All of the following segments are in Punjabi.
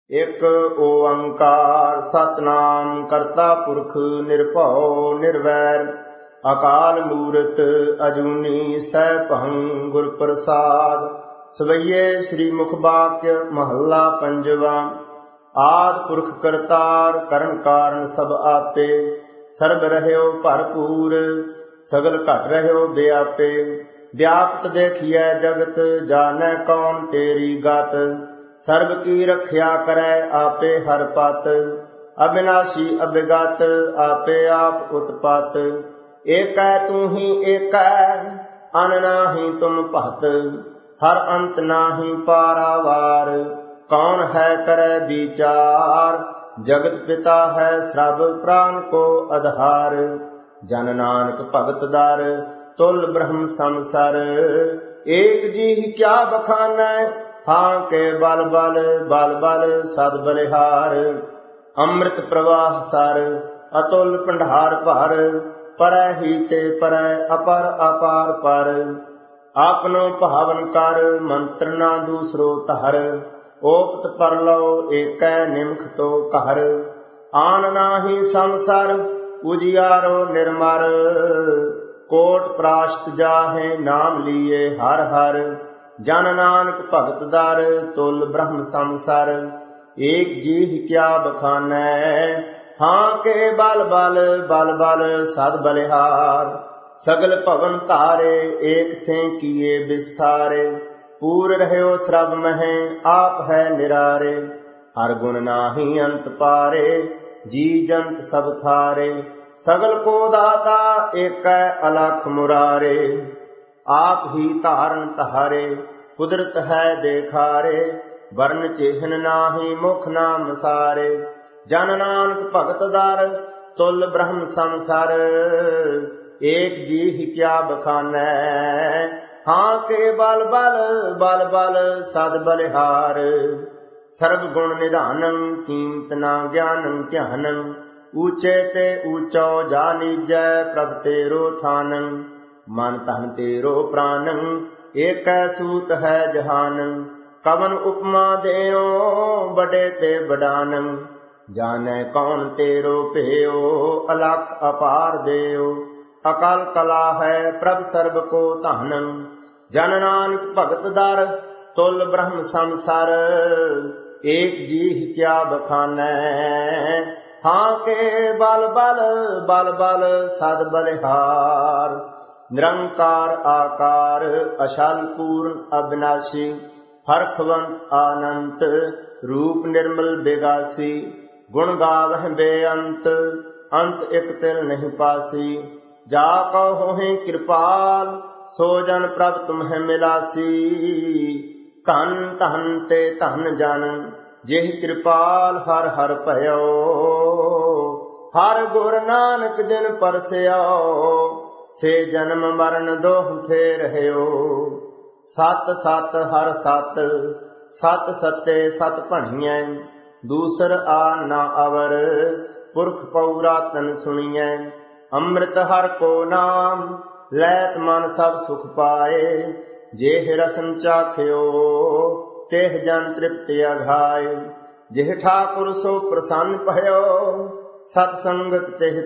ਇੱਕ ਓੰਕਾਰ ਸਤਿਨਾਮ ਕਰਤਾ ਪੁਰਖ ਨਿਰਭਉ ਨਿਰਵੈਰ ਅਕਾਲ ਮੂਰਤ ਅਜੂਨੀ ਸੈਭੰ ਗੁਰ ਪ੍ਰਸਾਦ। ਸਵਈਏ ਸ੍ਰੀ ਮੁਖ ਵਾਕਿਆ ਮਹੱਲਾ ਪੰਜਵਾ। ਆਦਿ ਪੁਰਖ ਕਰਤਾਰ ਕਰਨ ਕਾਰਨ ਸਭ ਆਪੇ, ਸਰਬ ਰਹਿਓ ਭਰਪੂਰ ਸਗਲ ਘਟ ਰਹਿਓ ਵਿਆਪੇ। ਵਿਆਪਤ ਦੇਖੀਐ ਜਗਤ ਜਾਣੈ ਕੌਣ ਤੇਰੀ ਗਤ, ਸਰਬ ਕੀ ਰਖਿਆ ਕਰੈ ਆਪੇ ਹਰ ਪਤ। ਅਬਿਨਾਸ਼ੀ ਅਬਿਗਤ ਆਪੇ ਆਪ ਉਤਪਤ, ਏਕੈ ਤੂੰ ਹੀ ਏਕੈ ਅਨ ਨਾਹੀ ਤੁਮ ਭਤ। ਹਰ ਅੰਤ ਨਾਹੀ ਪਾਰਾਵਾਰ, ਕੌਣ ਹੈ ਕਰੈ ਵਿਚਾਰ। ਜਗਤ ਪਿਤਾ ਹੈ ਸਭ ਪ੍ਰਾਨ ਕੋ ਆਧਾਰ, ਜਨ ਨਾਨਕ ਭਗਤ ਦਰ ਤੁਲ ਬ੍ਰਹਮ ਸੰਸਰ। ਏਕ ਜੀ ਕਿਆ ਬਖਾਨੈ ਹਾਂ ਕੇ ਬਲ ਬਲ ਬਲ ਬਲ ਸਦ ਬਲਿਹਾਰ। ਅੰਮ੍ਰਿਤ ਪ੍ਰਵਾਹ ਸਰ ਅਤੁਲ ਭੰਡਾਰ ਭਰ, ਪਰੈ ਹੀ ਤੇ ਪਰੈ ਅਪਰ ਅਪਾਰ ਪਰ। ਆਪਨੋ ਭਾਵਨ ਕਰ ਮੰਤਰ ਨਾ ਦੂਸਰੋ ਧਰ, ਓਪਤ ਪਰਲੋ ਏਕੈ ਨਿਮਖ ਤੋ ਘਰ। ਆਨ ਨਾਹੀ ਸੰਸਰ ਉਜਿਆਰੋ ਨਿਰਮਰ, ਕੋਟ ਪ੍ਰਾਸ਼ਤ ਜਾਹੇ ਨਾਮ ਲੀਏ ਹਰ ਹਰ। ਜਨ ਨਾਨਕ ਭਗਤ ਦਰ ਤੁਲ ਬ੍ਰਹਮ ਸੰਸਰ, ਏਕ ਜੀਹ ਕਿਆ ਬਖਾਨੈ ਹਾਂ ਕੇ ਬਲ ਬਲ ਬਲ ਬਲ ਸਦ ਬਲਿਹਾਰ। ਸਗਲ ਭਵਨ ਧਾਰੇ ਏਕ ਥੇ ਕੀਏ ਵਿਸਥਾਰੇ, ਪੂਰ ਰਹਿਓ ਸਰਬ ਮਹਿ ਆਪ ਹੈ ਨਿਰਾਰੇ। ਹਰ ਗੁਣ ਨਾਹੀ ਅੰਤ ਪਾਰੇ, ਜੀ ਜੰਤ ਸਭ ਥਾਰੇ। ਸਗਲ ਕੋ ਦਾਤਾ ਏਕੈ ਅਲਖ ਮੁਰਾਰੇ, ਆਪ ਹੀ ਧਾਰਨ ਧਾਰੇ ਕੁਦਰਤ ਹੈ ਦੇਖਾਰੇ। ਵਰਨ ਚਿਹਨ ਨਾਹੀ ਮੁਖ ਨਾਮ ਸਾਰੇ, ਜਨ ਨਾਨਕ ਭਗਤ ਦਰ ਤੁਲ ਬ੍ਰਹਮ ਸੰਸਰ। ਏਕ ਜੀਹ ਕਿਆ ਬਖਾਨੈ ਹਾਂ ਕੇ ਬਲ ਬਲ ਬਲ ਬਲ ਸਦ ਬਲਿਹਾਰ। ਸਰਬ ਗੁਣ ਨਿਧਾਨੰ ਕੀਮਤ ਨਾ ਗਿਆਨੰ ਧਿਆਨੰ, ਊਚੇ ਤੇ ਊਚੋ ਜਾ ਨੀਜੈ ਪ੍ਰਭ ਤੇਰੋ ਥਾਨੰ। ਮਨ ਤਨ ਤੇਰੋ ਪ੍ਰਾਨੰ ਏਕੈ ਸੂਤ ਹੈ ਜਹਾਨੰ। ਕਵਨ ਉਪਮਾ ਦੇਉ ਬੜੇ ਤੇ ਬਡਾਨੰ, ਜਾਣੈ ਕੌਣ ਤੇਰੋ ਭੇਉ ਅਲਖ ਅਪਾਰ ਦੇਉ। ਅਕਲ ਕਲਾ ਹੈ ਪ੍ਰਭ ਸਰਬ ਕੋ ਧਾਨੰ, ਜਨ ਨਾਨਕ ਭਗਤ ਦਰ ਤੁਲ ਬ੍ਰਹਮ ਸੰਸਰ। ਏਕ ਜੀਹ ਕਿਆ ਬਖਾਨੈ ਹਾਂ ਕੇ ਬਲ ਬਲ ਬਲ ਬਲ ਸਦ ਬਲਿਹਾਰ। ਨਿਰੰਕਾਰ ਆਕਾਰ ਅਸ਼ਲ ਪੂਰਨ ਅਬਿਨਾਸ਼ੀ, ਹਰਖਵੰਤ ਆਨੰਤ ਰੂਪ ਨਿਰਮਲ ਬੇਗਾਸੀ। ਗੁਣ ਗਾਵਹਿ ਬੇਅੰਤ ਅੰਤ ਇਕ ਤਿਲ ਨਹੀਂ ਪਾਸੀ। ਜਾ ਕਉ ਹੋਹਿ ਕਿਰਪਾਲ ਸੋ ਜਨ ਪ੍ਰਭ ਤੁਮਹਿ ਮਿਲਾਸੀ। ਧਨ ਧਨ ਤੇ ਧਨ ਜਨ ਜਿਹ ਕਿਰਪਾਲ ਹਰ ਹਰ ਭਇਓ। ਹਰ ਗੁਰ ਨਾਨਕ ਜਿਨ ਪਰਸਿਓ, ਸੇ ਜਨਮ ਮਰਨ ਦੋਹੁ ਥੇ ਰਹਿਓ। ਸਤ ਸਤ ਹਰ ਸਤ ਸਤ ਸਤੇ ਸਤ ਭਣੀਐ, ਦੂਸਰ ਆ ਨਾ ਅਵਰ ਪੁਰਖ ਪਉ ਰਾਤਨ ਸੁਣੀਐ। ਅੰਮ੍ਰਿਤ ਹਰ ਕੋ ਨਾਮ ਲੈਤ ਮਨ ਸਭ ਸੁਖ ਪਾਏ। ਜੇਹ ਰਸਨ ਚਾਖਿਓ ਤੇਹ ਜਨ ਤ੍ਰਿਪਤਿ ਅਘਾਏ। ਜਿਹ ਠਾਕੁਰ ਸੋ ਪ੍ਰਸੰਨ ਭਇਓ, ਸਤ ਸੰਗਤ ਤਿਹ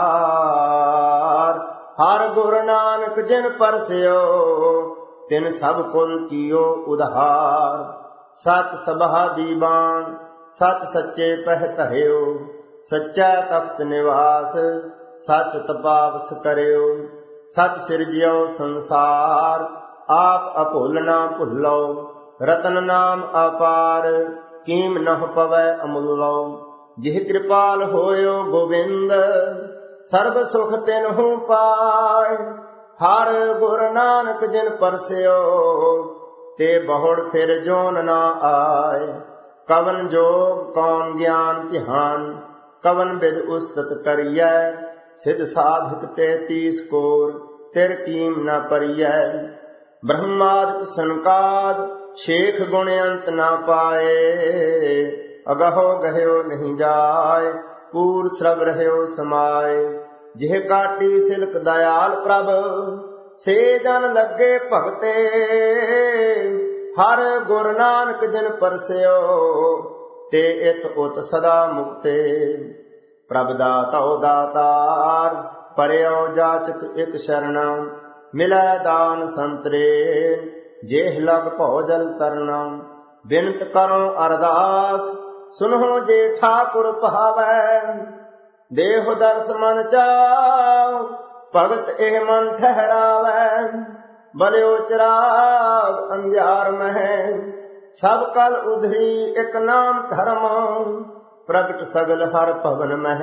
ਪਿਆਰ। ਹਰ ਗੁਰ ਨਾਨਕ ਜਿਨ ਪਰਸਿਓ, ਤਿਨ ਸਭ ਕੁਲ ਕੀਓ ਉਧਾਰ। ਸਤ ਸਭਾ ਦੀਵਾਨ ਸਤ ਸੱਚੇ ਪਹਿ ਧਰਿਓ, ਸੱਚਾ ਤਖਤ ਨਿਵਾਸ ਸਚ ਤਪਾਵਸ ਕਰਿਓ। ਸਚ ਸਿਰਜਿਓ ਸੰਸਾਰ ਆਪ ਅਭੁੱਲ ਨਾ ਭੁੱਲੋ। ਰਤਨ ਨਾਮ ਅਪਾਰ ਕੀਮ ਨਹ ਪਵੈ ਅਮੁੱਲੋ। ਜਿਹ ਕਿਰਪਾਲ ਹੋਇਓ ਗੋਬਿੰਦ, ਸਰਬ ਸੁਖ ਤਿਨਹੁ ਪਾਇ। ਹਰ ਗੁਰ ਨਾਨਕ ਜਿਨ ਪਰਸਿਓ, ਤੇ ਬਹੁੜ ਫਿਰ ਜੋਨ ਨਾ ਆਏ। ਕਵਨ ਜੋਗ ਕੌਣ ਗਿਆਨ ਧਿਆਨ, ਕਵਨ ਬਿਦ ਉਸਤਤ ਕਰੀਐ। ਸਿਧ ਸਾਧਕ 33 ਕੋਰ ਤਿਰ ਕੀਮ ਨ ਪਰੀਐ। ਬ੍ਰਹਮਾਦਿ ਸੰਕਾਦ ਸ਼ੇਖ ਗੁਣ ਅੰਤ ਨਾ ਪਾਏ। ਅਗਹੋ ਗਹਿਓ ਨਹੀਂ ਜਾਏ, ਪੂਰ ਸਰਬ ਰਹਿਓ ਸਮਾਏ। ਜਿਹ ਕਾਟੀ ਸਿਲਕ ਦਇਆਲ ਪ੍ਰਭ, ਸੇ ਜਨ ਲੱਗੇ ਭਗਤੇ। ਹਰ ਗੁਰ ਨਾਨਕ ਜਿਨ ਪਰਸਿਓ, ते इत उत सदा मुक्ते। प्रभ दातौ दातार परयो जाचक एक शरण, मिलै दान संतरे जेह लग भौजल तरना। बिनत करो अरदास सुनहो जे ठाकुर पावै, देहो दर्श मन चाव भगत एह मन ठहरावै। बलियो चिराग अंधियार मह सब कल उधरी एक नाम धर्म, प्रगट सगल हर भवन मह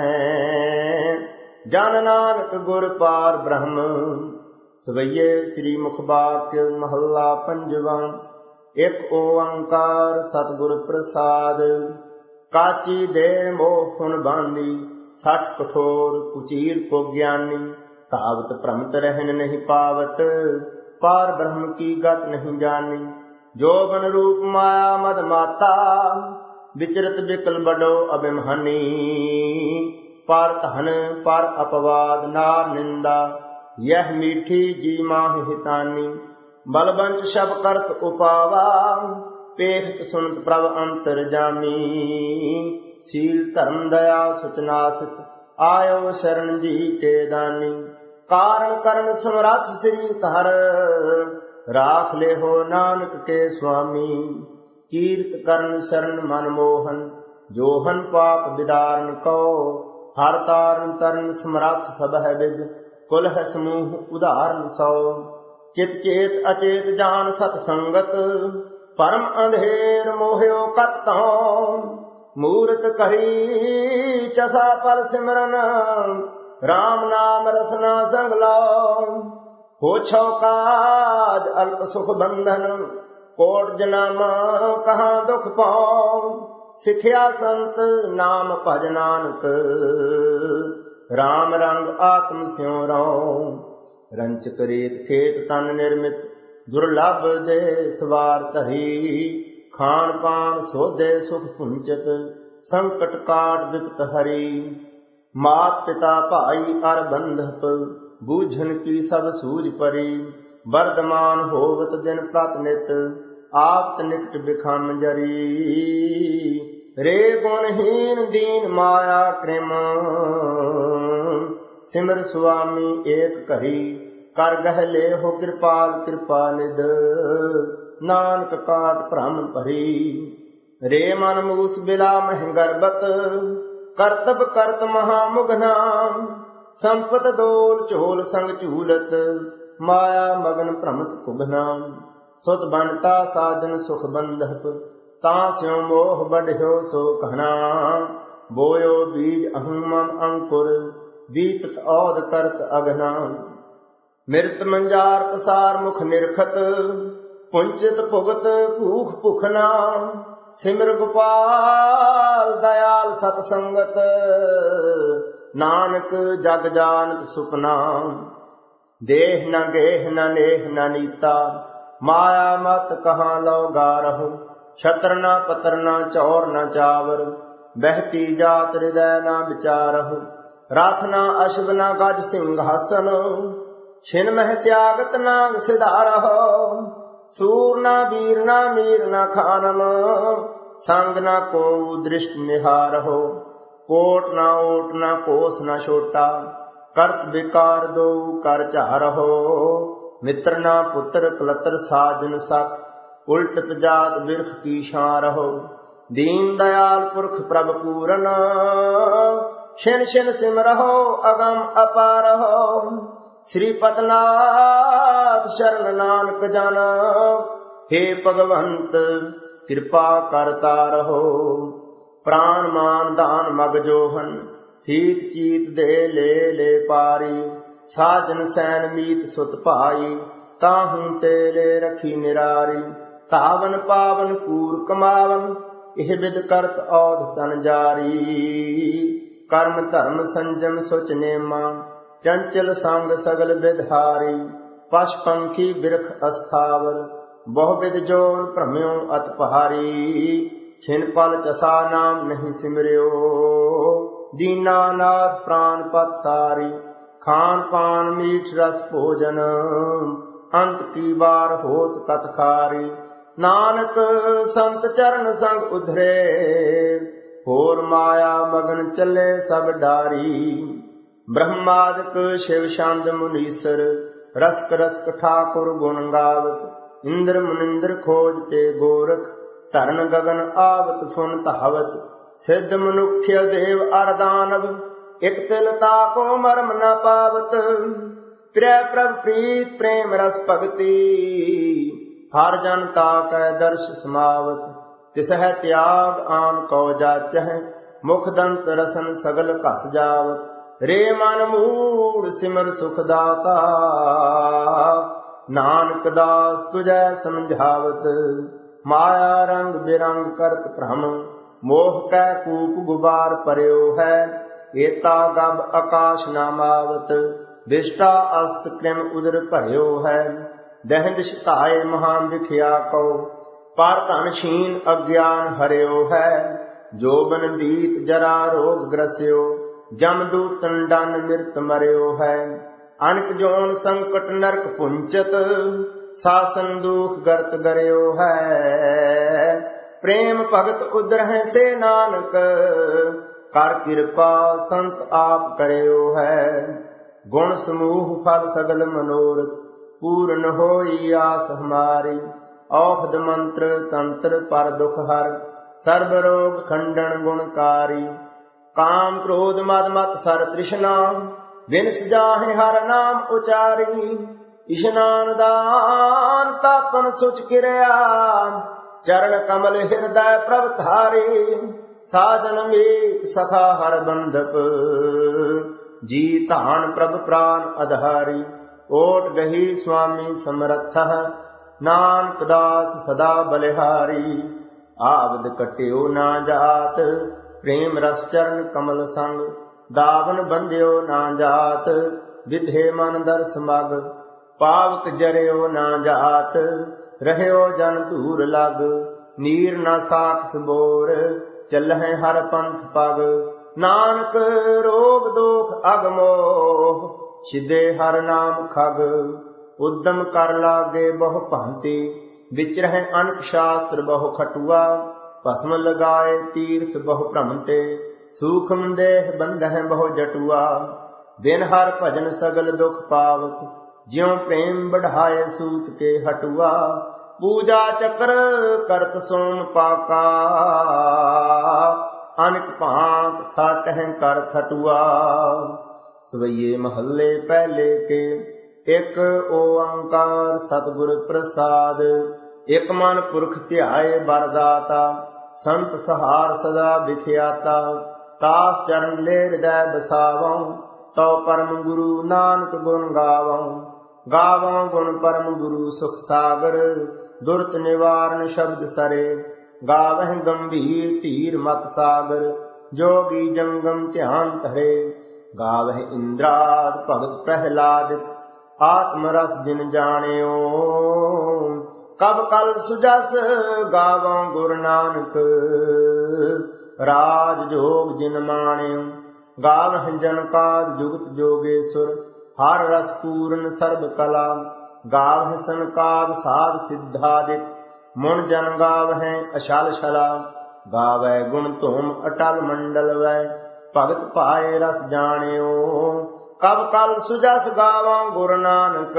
जन नानक गुर पार ब्रह्म। सवैये श्री मुखवाक्य महला पंजवा। एक ओंकार सतगुर प्रसाद, काची दे मोह फुन बांधी, सठ कठोर कुचीर को ज्ञानी। तावत भ्रमत रहन नहीं पावत, पार ब्रह्म की गत नहीं जानी। जो बन रूप माया मद माता, विचरत बिकल बडो अभिमानी। पर धन पर अपवाद नार निंदा, यह मीठी जी माह हितानी। बलबंच शब करत उपावा, पेखत सुनत प्रभ अंतर जामी। सील धर्म दया सुचनासित, आयो शरण जी के दानी। कारण करण समरथ श्री धर, राख ले हो नानक के स्वामी। कीर्त करण शरण मन मोहन, जोहन पाप विदारण को। हर तारण तरन समरथ सब है विद, कुल है समूह उदाहरण सौ। चित चेत अचेत जान सतसंगत, परम अंधेर मोह्यो कत्तो। मूरत कही चसा पर सिमरन, राम नाम रसना संग लो। हो छो काज अल्प सुख बंधन, कोट जन्म कहाँ दुख पाओ। सिखिया संत नाम भज नानक, राम रंग आत्म स्यों रो। रंच करेत खेत तन निर्मित, दुर्लभ दे सवार तही। खान पान सोधे सुख पुंचत, संकट काट विपत हरी। मात पिता भाई अर बंधप, बूझन की सब सूझ परी। वर्धमान होवत दिन प्रतिनित, आप निकट बिखम जरी। रे गुणहीन दीन माया कृम, सिमर स्वामी एक कही। कर गह ले हो कृपाल कृपा निध, नानक काट भ्रम भरी। रे मन मूस बिला मह गर्भत, करतब करत महामुगना। संपत डोल चोल संग चूलत, माया मगन भ्रमत कुगना। सुत बनता साधन सुख बंधप, तास्यो मोह बढ़्यो सो कहना। बोयो बीज अहं मम अंकुर, बीतत औद करत अगना। मृत मंजार पसार मुख निरखत, पुंचित भुगत भूख भुखना। सिमर गोपाल दयाल सतसंगत, नानक जग जानत सुपना। देह न गेह न नेह न नीता, माया मत कहाँ लो गारहु। छत्र न पत्र न चौर न चावर, बहती जात हृदय न विचारहु। राख न अश्व न गज सिंहासन, छिन मह त्यागत नाग सिधारहो। सूर न वीर न मीर न खानम, संग न को दृष्ट निहारहो। कोट न ओट न कोस न छोटा, करत विकार दो कर चारहो। मित्र न पुत्र कलतर साजन सख, उल्टत जात बिरख की शारहो। दीन दयाल पुरख प्रभ पूरन, छिन छिन सिमरहो अगम अपारहो। श्रीपतनाथ शरण नानक जाना, हे भगवंत कृपा करता रहो। प्राण मान दान मग जोहन, हीत चीत दे ले पारी। साजन सैन मीत सुत भाई, ताहू ते ले रखी निरारी। तावन पावन पूर कमावन, एह विद करत औध तन जारी। कर्म धर्म संजम सुच नेमा, चंचल संग सगल विधारी। पश पंखी बिरख अस्थावर, बहुविध जोन भ्रम्यो अत पहारी। छिन पल चसा नाम नहीं सिमरियो, दीनानाथ प्राण पत सारी। खान पान मीठ रस भोजन, अंत की बार होत कतखारी। ਨਾਨਕ ਸੰਤ ਚਰਨ ਸੰਗ ਉਧਰੇ, ਹੋਰ ਮਾਇਆ ਮਗਨ ਚੱਲੇ ਸਭ ਡਾਰੀ। ਬ੍ਰਹਮਾਦਿਕ ਸ਼ਿਵ ਛੰਦ ਮੁਨੀਸਰ, ਰਸਕ ਰਸਕ ਠਾਕੁਰ ਗੁਣ ਗਾਵਤ। ਇੰਦਰ ਮੁਨਿੰਦਰ ਖੋਜ ਤੇ ਗੋਰਖ, ਧਰਨ ਗਗਨ ਆਵਤ ਫੁਨ ਧਾਵਤ। ਸਿੱਧ ਮਨੁਖਿ ਦੇਵ ਅਰ ਦਾਨਵ, ਇਕ ਤਿਲ ਤਾਕੋ ਮਰਮ ਨ ਪਾਵਤ। ਪ੍ਰਿਯ ਪ੍ਰਭ ਪ੍ਰੀਤ ਪ੍ਰੇਮ ਰਸ ਭਗਤੀ, ਹਰ ਜਨ ਤਾਕੈ ਦਰਸ਼ ਸਮਾਵਤ। ਤਿਸਹਿ ਤਿਆਗ ਆਨ ਕਉ ਜਾਚਹਿ, ਮੁਖ ਦੰਤ ਰਸਨ ਸਗਲ ਘਸ ਜਾਵਤ। ਰੇ ਮਨ ਮੂੜ ਸਿਮਰ ਸੁਖ ਦਾਤਾ, ਨਾਨਕ ਦਾਸ ਤੁਝੈ ਸਮਝਾਵਤ। ਮਾਇਆ ਰੰਗ ਬਿਰੰਗ ਕਰਤ ਭ੍ਰਮ, ਮੋਹ ਕੈ ਕੂਪ ਗੁਬਾਰ ਭਰਿਓ ਹੈ। ਏਤਾ ਗਬ ਆਕਾਸ਼ ਨਾਮਾਵਤ, ਵਿਸ਼ਟਾ ਅਸਤ ਕ੍ਰਿਮ ਉਦਰ ਭਰਿਓ ਹੈ। ਦਹਿ ਦਿਸ਼ ਧਾਏ ਮਹਾ ਵਿਖਿਆ ਕਉ, ਪਰ ਧਨ ਛੀਨ ਅਗਿਆਨ ਹਰਿਓ ਹੈ। ਜੋਬਨ ਦੀਤ ਜਰਾ ਰੋਗ ਗ੍ਰਸਿਓ, ਜਮਦੂਤਨ ਡਨ ਮਿਰਤ ਮਰਿਓ ਹੈ। ਅਨਕ ਜੋਨ ਸੰਕਟ ਨਰਕ ਪੁੰਚਤ, ਸਾਸਨ ਦੁਖ ਗਰਤ ਗਰਿਓ ਹੈ। ਪ੍ਰੇਮ ਭਗਤ ਉਦਰਹਿ ਸੇ ਨਾਨਕ, ਕਰ ਕਿਰਪਾ ਸੰਤ ਆਪ ਕਰਿਓ ਹੈ। ਗੁਣ ਸਮੂਹ ਫਲ ਸਗਲ ਮਨੋਰਥ, ਪੂਰਨ ਹੋਈ ਆਸ ਹਮਾਰੀ। ਔਖਦ ਮੰਤਰ ਤੰਤਰ ਪਰ ਦੁਖ ਹਰ, ਸਰਬ ਰੋਗ ਖੰਡਨ ਗੁਣਕਾਰੀ। ਕਾਮ ਕ੍ਰੋਧ ਮਦ ਮਤ ਸਰ ਤ੍ਰਿਸ਼ਨਾ, ਬਿਨ ਸਜਾਹਿ ਹਰ ਨਾਮ ਉਚਾਰੀ। ਇਸ਼ਨਾਨ ਦਾਨ ਤਾਪਨ ਸੁਚ ਕਿਰਿਆ, ਚਰਨ ਕਮਲ ਹਿਰਦੈ ਪ੍ਰਭ ਧਾਰੀ। ਸਾਜਨ ਮੀਤ ਸਖਾ ਹਰ ਬੰਧਪ, ਜੀ ਧਾਨ ਪ੍ਰਭ ਪ੍ਰਾਨ ਅਧਾਰੀ। ਓਟ ਗਹੀ ਸੁਆਮੀ ਸਮਰਥ, ਨਾਨਕ ਦਾਸ ਸਦਾ ਬਲਿਹਾਰੀ। ਆਵਦ ਕਟਿਓ ਨਾ ਜਾਤ, ਪ੍ਰੇਮ ਰਸ ਚਰਨ ਕਮਲ ਸੰਗ। ਦਾਵਨ ਬੰਧਿਓ ਨਾ ਜਾਤ, ਵਿਧੇ ਮਨ ਦਰਸ ਮਗ। ਪਾਵਕ ਜਰਿਓ ਨਾ ਜਾਤ, ਰਹਿਓ ਜਨ ਧੂਰ ਲਗ। ਨੀਰ ਨਾ ਸਾਖਸ ਬੋਰ, ਚੱਲਹਿ ਹਰ ਪੰਥ ਪਗ। ਨਾਨਕ ਰੋਗ ਦੋਖ ਅਗਮੋਹ, ਸਿਧੇ ਹਰ ਨਾਮ ਖਗ। ਉਦਮ ਕਰ ਲਾਗੇ ਬਹੁ ਭਾਂਤੀ, ਵਿਚਰਹਿ ਅਨਕ ਸ਼ਾਸਤਰ ਬਹੁ ਖਟੂਆ। ਭਸਮ ਲਗਾਏ ਤੀਰਥ ਬਹੁ ਭ੍ਰਮਤੇ, ਸੂਖਮ ਦੇਹ ਬੰਧਹਿ ਬਹੁ ਜਟੂਆ। ਬਿਨ ਹਰ ਭਜਨ ਸਗਲ ਦੁਖ ਪਾਵਤ, ਜਿਉ ਪ੍ਰੇਮ ਬਢਾਏ ਸੂਤ ਕੇ ਹਟੂਆ। ਪੂਜਾ ਚੱਕਰ ਕਰਤ ਸੋਮ ਪਾਕਾ, ਅਨਕ ਭਾਂਤ ਥਾਟਹਿ ਕਰ ਥਟੂਆ। ਸਵਈਏ ਮਹੱਲੇ ਪਹਿਲੇ ਕੇ, ਇਕ ਓੰਕਾਰ ਸਤਿਗੁਰ ਪ੍ਰਸਾਦ। ਇਕ ਮਨ ਪੁਰਖ ਧਿਆਏ ਬਰਦਾਤਾ, ਸੰਤ ਸਹਾਰ ਸਦਾ ਵਿਖਿਆਤਾ। ਤਾਸ ਚਰਨ ਲੈ ਹਿਰਦੈ ਬਸਾਵਉ, ਤਉ ਪਰਮ ਗੁਰੂ ਨਾਨਕ ਗੁਣ ਗਾਵਉ। ਗਾਵਉ ਗੁਣ ਪਰਮ ਗੁਰੂ ਸੁਖ ਸਾਗਰ, ਦੁਰਤ ਨਿਵਾਰਨ ਸ਼ਬਦ ਸਰੇ। ਗਾਵਹਿ ਗੰਭੀਰ ਧੀਰ ਮਤ ਸਾਗਰ, ਜੋਗੀ ਜੰਗਮ ਧਿਆਨ ਧਰੇ। ਗਾਵਹਿ ਇੰਦਰਾਦ ਭਗਤ ਪ੍ਰਹਿਲਾਦ, ਆਤਮ ਰਸ ਜਿਨ ਜਾਣਿਓ। ਕਬ ਕਲ ਸੁਜਸ ਗਾਵਉ ਗੁਰ ਨਾਨਕ, ਰਾਜ ਜੋਗ ਜਿਨ ਮਾਣਿਓ। ਗਾਵਹਿ ਜਨਕਾਦ ਜੁਗਤ ਜੋਗੇਸ਼ਵਰ, ਹਰ ਰਸ ਪੂਰਨ ਸਰਬ ਕਲਾ। ਗਾਵਹਿ ਸਨਕਾਦ ਸਾਧ ਸਿੱਧਾਦਿਕ, ਮੁਨ ਜਨ ਗਾਵਹਿ ਅਛਲ ਛਲਾ। ਗਾਵੈ ਗੁਣ ਧੂਮ ਅਟਲ ਮੰਡਲ ਵੈ, ਭਗਤ ਪਾਏ ਰਸ ਜਾਣਿਓ। ਕਬ ਕਲ ਸੁਜਸ ਗਾਵਾਂ ਗੁਰ ਨਾਨਕ,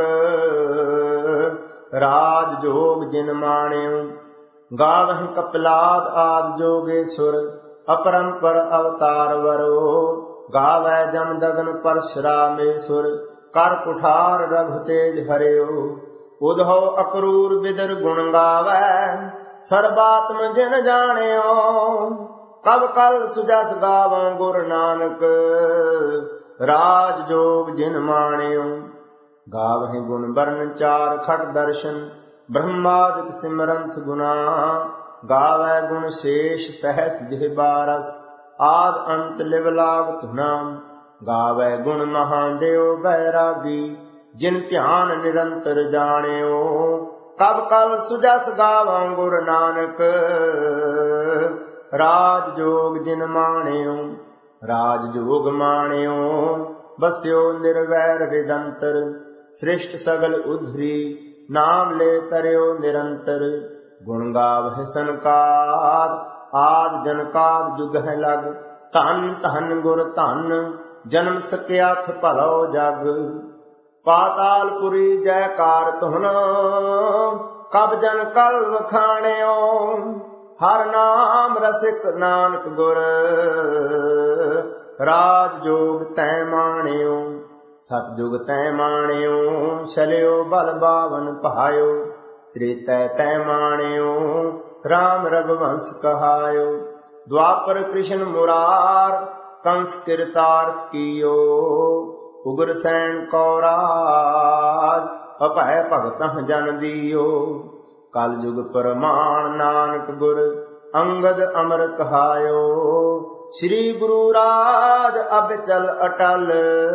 ਰਾਜ ਜੋਗ ਜਿਨ ਮਾਣਿਓ। ਗਾਵਹਿ ਕਪਿਲਾਦ ਆਦਿ ਜੋਗੇਸ਼ਵਰ, ਅਪਰੰਪਰ ਅਵਤਾਰ ਵਰੋ। ਗਾਵੈ ਜਮ ਦਗਨ ਪਰਸ਼ਰਾਮੇਸ਼ਵਰ, ਕਰ ਕੁਠਾਰ ਰਘੁ ਤੇਜ ਹਰਿਓ। ਉਦਹਉ ਅਕਰੂਰ ਬਿਦਰ ਗੁਣ ਗਾਵੈ, ਸਰਬਾਤਮ ਜਿਨ ਜਾਣਿਓ। ਕਬ ਕਲ ਸੁਜਸ ਗਾਵਾਂ ਗੁਰ ਨਾਨਕ, ਰਾਜ ਜੋਗ ਜਿਨ ਮਾਣਿਓ। ਗਾਵਹਿ ਗੁਣ ਬਰਨ ਚਾਰ ਖਟ ਦਰਸ਼ਨ, ਬ੍ਰਹਮਾਦਿਕ ਸਿਮਰੰਥ ਗੁਨਾ। ਗਾਵੈ ਗੁਣ ਸ਼ੇਸ਼ ਸਹਸ ਜਿਹ ਬਾਰਸ, ਆਦ ਅੰਤ ਲਿਵ ਲਾਗ ਧੁਨਾ। ਗਾਵੈ ਗੁਣ ਮਹਾਦੇਵ ਬੈਰਾਗੀ, ਜਿਨ ਧਿਆਨ ਨਿਰੰਤਰ ਜਾਣਿਓ। ਕਬ ਕਲ ਸੁਜਸ ਗਾਵਾਂ ਗੁਰ ਨਾਨਕ, ਰਾਜ ਜੋਗ ਜਿਨ ਮਾਣਿਓ। ਰਾਜ ਜੋਗ ਮਾਣਿਓ, ਬਸਿਓ ਨਿਰਵੈਰ ਵਿਦੰਤਰ। ਸ੍ਰਿਸ਼ਟ ਸਗਲ ਉਧਰੀ, ਨਾਮ ਲੈ ਤਰਿਓ ਨਿਰੰਤਰ। ਗੁਣ ਗਾਵਹਿ ਸਨਕਾਦ ਆਦ ਜਨਕਾਦ ਜੁਗ ਹੈ ਲਗ। ਧੰਨ ਧੰਨ ਗੁਰ ਧੰਨ ਜਨਮ ਸਕਿਆਥ ਭਲੋ ਜਗ। ਪਾਤਾਲਪੁਰੀ ਜੈਕਾਰ ਤੁਹਨ ਕਬ ਜਨ ਕਲ ਵਖਾਣਿਓ। ਹਰ ਨਾਮ ਰਸਿਕ ਨਾਨਕ ਗੁਰ ਰਾਜ ਜੋਗ ਤੈ ਮਾਣਿਓ। ਸਤਜੁਗ ਤੈ ਮਾਣਿਓ ਚਲਿਓ ਬਲ ਬਾਵਨ ਭਾਇਓ। ਤ੍ਰੇਤੈ ਤੈ ਮਾਣਿਓ ਰਾਮ ਰਘੁਵੰਸ਼ ਕਹਾਇਓ। ਦੁਆਪਰ ਕ੍ਰਿਸ਼ਨ ਮੁਰਾਰ ਕੰਸ ਕਿਰਤਾਰਥ ਕੀਓ। ਉਗਰ ਸੈਨ ਕੋ ਰਾਜ ਅਭੈ ਭਗਤਹ ਜਨ ਦੀਓ। ਕਲ ਯੁਗ ਪ੍ਰਮਾਣ ਨਾਨਕ ਗੁਰ ਅੰਗਦ ਅਮਰ ਕਹਾਇਓ। ਸ੍ਰੀ ਗੁਰੂ ਰਾਜ ਅਬਚਲ ਅਟਲ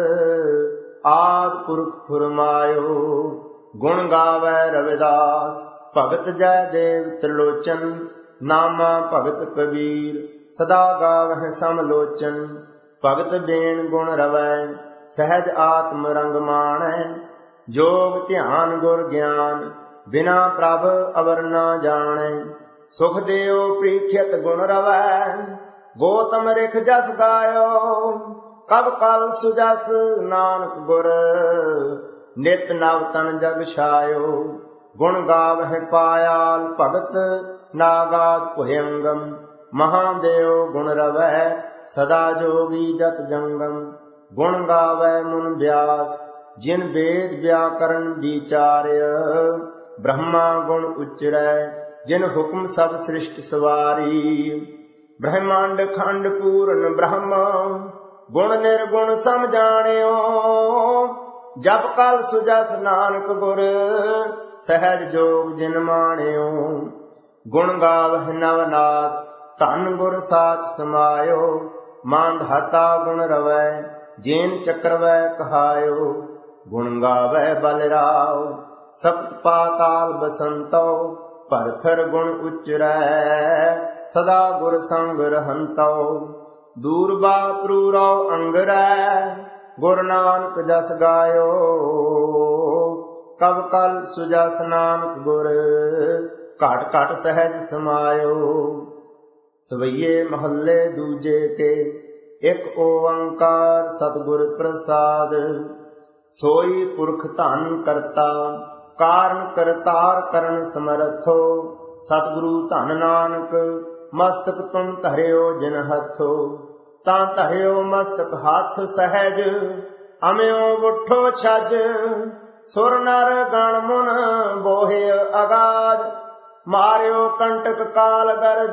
ਆਦ ਪੁਰਖ ਫੁਰਮਾਇਓ। ਗੁਣ ਗਾਵੈ ਰਵਿਦਾਸ ਭਗਤ ਜੈ ਦੇਵ ਤ੍ਰਿਲੋਚਨ। ਨਾਮਾ ਭਗਤ ਕਬੀਰ ਸਦਾ ਗਾਵਹਿ ਸਮਲੋਚਨ। ਭਗਤ ਬੇਨ ਗੁਣ ਰਵੈ ਸਹਿਜ ਆਤਮ ਰੰਗ ਮਾਣੈ। ਜੋਗ ਧਿਆਨ ਗੁਰ ਗਿਆਨ ਬਿਨਾ ਪ੍ਰਭ ਅਵਰ ਨਾ ਜਾਣੈ। ਸੁਖ ਦੇਉ ਪ੍ਰੀਖਿਅਤ ਗੁਣ ਰਵੈ ਗੋਤਮ ਰਿਖ ਜਸ ਗਾਇਓ। ਕਬ ਕਲ ਸੁਜਸ ਨਾਨਕ ਗੁਰ ਨਿਤ ਨਵ ਤਨ ਜਗ ਛਾਇਓ। ਗੁਣ ਗਾਵਹਿ ਪਾਇਆਲ ਭਗਤ ਨਾਗਾਦ ਭੁਯੰਗਮ। ਮਹਾਦੇਵ ਗੁਣ ਰਵੈ ਸਦਾ ਜੋਗੀ ਜਤ ਜੰਗਮ। ਗੁਣ ਗਾਵੈ ਮੁਨ ਬਿਆਸ ਜਿਨ ਵੇਦ ਵਿਆਕਰਨ ਵਿਚਾਰਿਆ। ਬ੍ਰਹਮਾ ਗੁਣ ਉਚਰੈ ਜਿਨ ਹੁਕਮ ਸਭ ਸ੍ਰਿਸ਼ਟ ਸਵਾਰੀ। ਬ੍ਰਹਮੰਡ ਖੰਡ ਪੂਰਨ ਬ੍ਰਹਮ ਗੁਣ ਨਿਰਗੁਣ ਸਮ ਜਾਣਿਓ। ਜਪ ਕਲ ਸੁਜਸ ਨਾਨਕ ਗੁਰ ਸਹਿਜ ਜੋਗ ਜਿਨ ਮਾਣਿਓ। ਗੁਣ ਗਾਵਹਿ ਨਵਨਾਥ ਧੰਨ ਗੁਰ ਸਾਚ ਸਮਾਇਓ। ਮਾਂਧਾਤਾ ਗੁਣ ਰਵੈ ਜੇਨ ਚੱਕਰਵੈ ਕਹਾਇਓ। ਗੁਣ ਗਾਵੈ ਬਲਰਾਉ ਸਪਤ ਪਾਤਾਲ ਬਸੰਤੋ। ਭਰਥਰ ਗੁਣ ਉਚਰੈ ਸਦਾ ਗੁਰ ਸੰਗ ਰਹੰਤੋ। ਦੂਰਬਾ ਪ੍ਰੂਰਉ ਅੰਗਰੈ ਗੁਰ ਨਾਨਕ ਜਸ ਗਾਇਓ। ਕਬ ਕਲ ਸੁਜਸ ਨਾਨਕ ਗੁਰ ਘਟ ਘਟ ਸਹਿਜ ਸਮਾਇਓ। ਸਵਈਏ ਮਹੱਲੇ ਦੂਜੇ ਕੇ ਇਕ ਓੰਕਾਰ ਸਤਿਗੁਰ ਪ੍ਰਸਾਦ। ਸੋਈ ਪੁਰਖ ਧਨ ਕਰਤਾ ਕਾਰਨ ਕਰਤਾਰ ਕਰਨ ਸਮਰਥੋ। ਸਤਿਗੁਰੂ ਧਨ ਨਾਨਕ ਮਸਤਕ ਤੁਮ ਧਰਿਓ ਜਿਨ ਹੱਥੋ। ਤਾਂ ਧਰਿਓ ਮਸਤਕ ਹੱਥ ਸਹਿਜ ਅਮਿਓ ਉਠੋ ਛਜ। ਸੁਰ ਨਰ ਗਣ ਮੁਨ ਬੋਹਿ ਅਗਾਧ ਮਾਰਿਓ ਕੰਟਕ ਕਾਲ ਗਰਜ।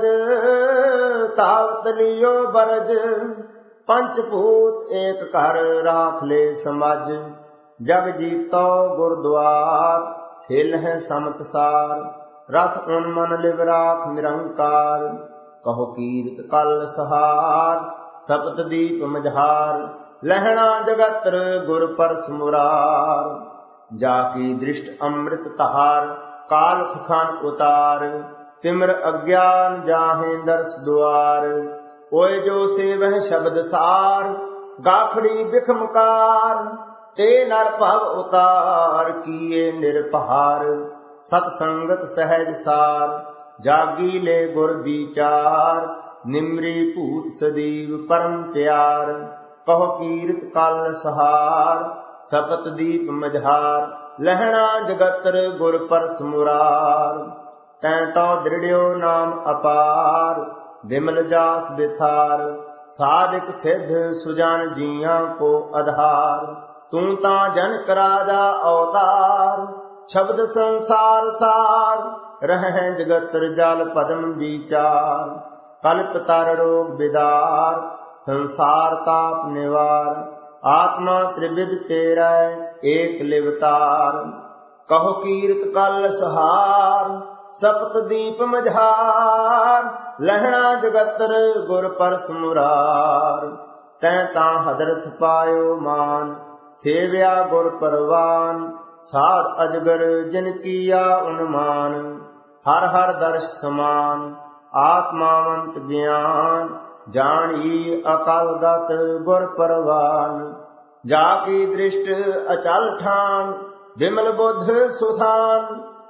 ਤਾਵਤ ਲਿਓ ਬਰਜ ਪੰਚ ਭੂਤ ਏਕ ਘਰ ਰਾਖ ਲੈ ਸਮਝ। ਜਗ ਜੀਤੋ ਗੁਰਦੁਆਰ ਹਿਲਹਿ ਸਮਤ ਸਾਰ। ਰਥ ਉਨ ਮਨ ਲਿਵ ਰਾਖ ਨਿਰੰਕਾਰ। ਕਹੋ ਕੀਰਤ ਕਲ ਸਹਾਰ ਸਪਤ ਦੀਪ ਮਝਾਰ। ਲਹਿਣਾ ਜਗਤਰ ਗੁਰ ਪਰਸ ਮੁਰਾਰ। ਜਾ ਕੀ ਦ੍ਰਿਸ਼ਟ ਅੰਮ੍ਰਿਤ ਧਾਰ ਕਾਲ ਖਖਨ ਉਤਾਰ। ਤਿਮਰ ਅਗਿਆਨ ਜਾਹੇ ਦਰਸ ਦੁਆਰ। ਓਏ ਜੋ ਸੇਵਹਿ ਸ਼ਬਦ ਸਾਰ ਗਾਖੜੀ ਬਿਖਮਕਾਰ। ਤੇ ਨਰ ਭਵ ਉਤਾਰ ਕੀਏ ਨਿਰਭਾਰ। ਸਤ ਸੰਗਤ ਸਹਿਜ ਸਾਰ ਜਾਗੀ ਲੈ ਗੁਰ ਵਿਚਾਰ। ਨਿਮਰੀ ਭੂਤ ਸਦੀਵ ਪਰਮ ਪਿਆਰ। ਕਹੋ ਕੀਰਤ ਕਲ ਸਹਾਰ ਸਪਤ ਦੀਪ ਮਝਾਰ। ਲਹਿਣਾ ਜਗਤਰ ਗੁਰ ਪਰਸ ਮੁਰਾਰ। ਤੈਂ ਤੋ ਦ੍ਰਿੜਿਓ ਨਾਮ ਅਪਾਰ ਬਿਮਲ ਜਾਸ ਬਿਥਾਰ। ਸਾਧਿਕ ਸਿੱਧ ਸੁਜਾਨ ਜੀਆਂ ਕੋ ਆਧਾਰ। ਤੂੰ ਤਾਂ ਜਨਕ ਰਾਜਾ ਅਵਤਾਰ ਸ਼ਬਦ ਸੰਸਾਰ ਸਾਰ। ਰਹਿ ਜਗਤਰ ਜਲ ਪਦਮ ਵਿਚਾਰ। ਕਲਪ ਤਰ ਰੋਗ ਬਿਦਾਰ ਸੰਸਾਰ ਤਾਪ ਨਿਵਾਰ। ਆਤਮਾ ਤ੍ਰਿਵਿਧ ਤੇਰਾ ਏਕ ਲਿਵਤਾਰ। ਕਹੋ ਕੀਰਤ ਕਲ ਸਹਾਰ ਸਪਤ ਦੀਪ ਮਝਾਰ। ਲਹਿਣਾ ਜਗਤਰ ਗੁਰ ਪਰਸ ਮੁਰਾਰ। ਤੈਂ ਤਾਂ ਹਦਰਥ ਪਾਇਓ ਮਾਨ ਸੇਵਿਆ ਗੁਰ ਪਰਵਾਨ। ਸਾਧ ਅਜਗਰ ਜਿਨ ਕੀਆ ਉਨਮਾਨ। ਹਰ ਹਰ ਦਰਸ਼ ਸਮਾਨ ਆਤਮਾਵੰਤ ਗਿਆਨ। ਜਾਣੀ ਅਕਲ ਗਤ ਗੁਰ ਪਰਵਾਨ। ਜਾ ਕੀ ਦ੍ਰਿਸ਼ਟ ਅਚਲ ਠਾਨ ਬਿਮਲ ਬੁੱਧ ਸੁਸਾਨ।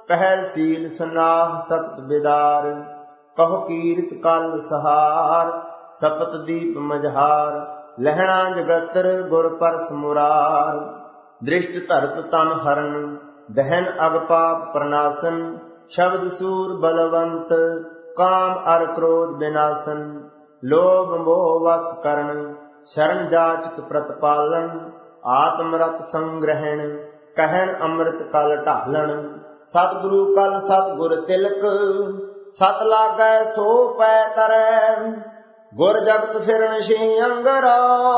ਪਹਿਲ ਸੀਲ ਸਨਾਹ ਸਤਿ ਬਿਦਾਰ, ਕਹੋ ਕੀਰਤ ਕਲ ਸਹਾਰ, ਸਪਤ ਦੀਪ ਮਝਾਰ, ਲਹਿਣਾ ਜਗਤਰ ਗੁਰ ਪਰਸ ਮੁਰਾਰ, ਦ੍ਰਿਸ਼ਟ ਧਰਤ ਤਨ ਹਰਨ, ਦਹਿਨ ਅਗ ਪਾਪ ਪ੍ਰਨਾਸਨ, ਸ਼ਬਦ ਸੂਰ ਬਲਵੰਤ, ਕਾਮ ਅਰ ਕ੍ਰੋਧ ਬਿਨਾਸਨ, ਲੋਭ ਮੋਹ ਵਸ ਕਰਨ, ਸ਼ਰਨ ਜਾਚਕ ਪ੍ਰਤਪਾਲਨ, ਆਤਮ ਰਤ ਸੰਗ੍ਰਹਿਣ, ਕਹਿਣ ਅੰਮ੍ਰਿਤ ਕਲ ਢਾਲਣ, ਸਤਿਗੁਰੂ ਕਲ ਸਤਿਗੁਰ ਤਿਲਕ, ਸਤ ਲਾਗੈ ਸੋ ਪੈ ਤਰੈ, ਗੁਰ ਜਗਤ ਫਿਰਨ ਸ਼ੀ ਅੰਗਰਾ,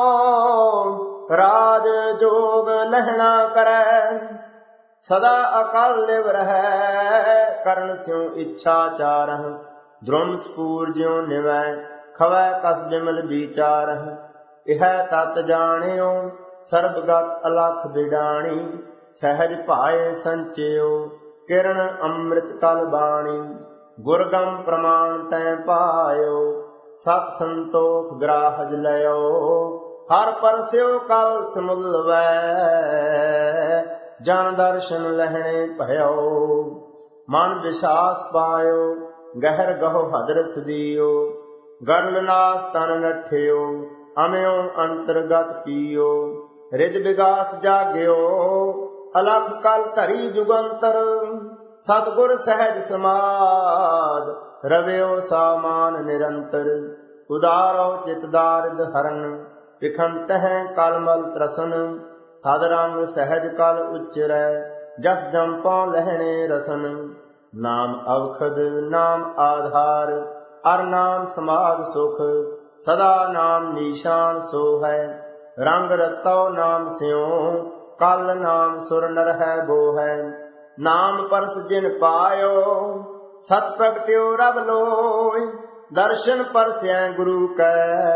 ਰਾਜ ਜੋਗ ਲਹਿਣਾ ਕਰੈ, ਸਦਾ ਅਕਾਲ ਲਿਵ ਰਹੈ, ਕਰਨ ਸਿਉ ਇੱਛਾ ਚਾਰਹਿ, ਧਰਮ ਸਪੂਰ ਜਿਉ ਨਿਵੈ, ਖਵੈ ਕਸ ਬਿਮਲ ਵਿਚਾਰਹਿ, ਇਹ ਤਤ ਜਾਣਿਓ ਸਰਬਗਤ ਅਲਖ ਬਿਡਾਣੀ, ਸਹਿਜ ਭਾਏ ਸੰਚਿਓ ਕਿਰਨ ਅੰਮ੍ਰਿਤ ਕਲ ਬਾਣੀ, ਗੁਰਗਮ ਪ੍ਰਮਾਣ ਤੈ ਪਾਇਓ, ਸਤ ਸੰਤੋਖ ਗ੍ਰਾਹਜ ਲਿਓ, ਹਰ ਪਰਸਿਓ ਕਲ ਸਮੁੱਲ ਵੈ, ਜਨ ਦਰਸ਼ਨ ਲਹਿਣੇ ਭਇਓ, ਮਨ ਵਿਸ਼ਾਸ ਪਾਇਓ, ਗਹਿਰ ਗਹੋ ਹਦਰਤ ਦਿਓ, ਗਰਲ ਨਾਸ ਤਨ ਨਠਿਓ, ਅਮਿਓ ਅੰਤਰਗਤ ਪੀਓ, ਰਿਦ ਵਿਗਾਸ ਜਾਗਿਓ, ਅਲਖ ਕਲ ਧਰੀ ਜੁਗੰਤਰ, ਸਤਿਗੁਰ ਸਹਿਜ ਸਮਾਦ, ਰਵਿਓ ਸਾਮਾਨ ਨਿਰੰਤਰ, ਉਦਾਰੋ ਚਿਤ ਦਾਰਿਦ ਹਰਨ, ਵਿਖੰਤ ਹੈ ਕਲਮਲ ਤਰਸਨ, ਸਦ ਰੰਗ ਸਹਿਜ ਕਲ ਉਚਰੈ, ਜਸ ਜੰਪਾਂ ਲਹਿਣੇ ਰਸਨ, ਨਾਮ ਅਵਖਦ ਨਾਮ ਆਧਾਰ, ਅਰ ਨਾਮ ਸਮਾਦ ਸੁਖ, ਸਦਾ ਨਾਮ ਨੀਸ਼ਾਨ ਸੋ ਹੈ, ਰੰਗ ਰਤੋ ਨਾਮ ਸਿਉ, ਕਲ ਨਾਮ ਸੁਰ ਨਰ ਹੈ ਬੋ ਹੈ, ਨਾਮ ਪਰਸ ਜਿਨ ਪਾਇਓ, ਸਤ ਪ੍ਰਗਟਿਓ ਰਬ ਲੋਇ, ਦਰਸ਼ਨ ਪਰਸੈ ਗੁਰੂ ਕੈ,